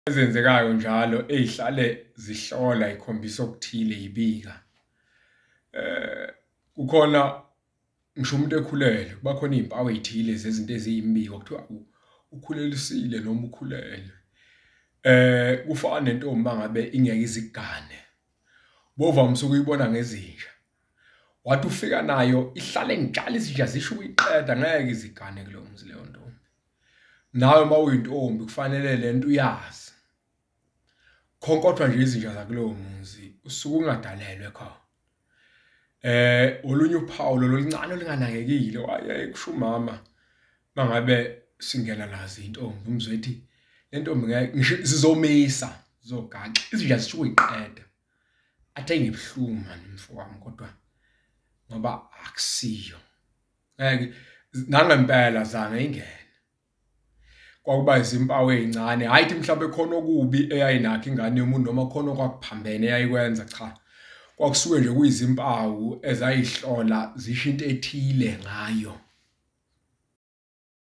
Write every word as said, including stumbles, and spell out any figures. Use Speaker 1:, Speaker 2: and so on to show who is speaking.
Speaker 1: Ezenzekayo njalo ezihlale zihlola ikhombisa okuthile ibika. Eh kukhona ngisho umuntu ekhulele kuba khona izimpawu ezithile zezinto eziyimbiko kuthiwa ukhulelisile noma ukhulele. Eh kufana nentombi mangabe ingeke izigane. Bovamise ukuyibona ngezinja. Wathi ufika nayo ihlale ngijala izinja zisho ukuyiqeda ngeke izigane kulo mzi leyo ntombi. Nawe mawuyintombi kufanele lento uyazi. Khonkotha nje izinja zakulowo muzi usuke ungadalelwe khona. Eh olunye uphawu loluncane olinganakekile waye kusho umama mangabe singena nazo intombi umzwethi lentombi ngeke ngisho zizomisa zizogaxa izinja zisho ukuyiqeda. Athe ngibhlungu manje mfowami kodwa ngoba akusiyo. Ngeke nangempela zange ingene. Kwakuba izimpawu ezincane hayi ukuthi mhlawumbe khona okubi eyayinakho ingane yomuntu noma khona okwakuphambene eyayikwenza cha. Kwakusuke nje kuyizimpawu ezayihlola zisho into ethile ngayo.